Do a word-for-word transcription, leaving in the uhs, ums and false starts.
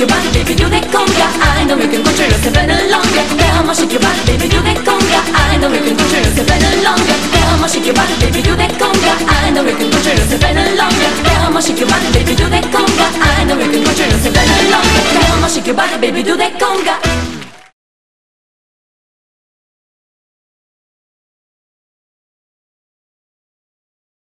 your body, baby, do that conga. I know you can control yourself any longer. Come on, shake your body, baby, do that conga. I know you can control yourself any longer. Come on, shake your body, baby, do that conga. I know you can control yourself any longer. Come on, shake your body, baby, do that conga. I know you can control yourself any longer. Come on, shake your body, baby, do that conga.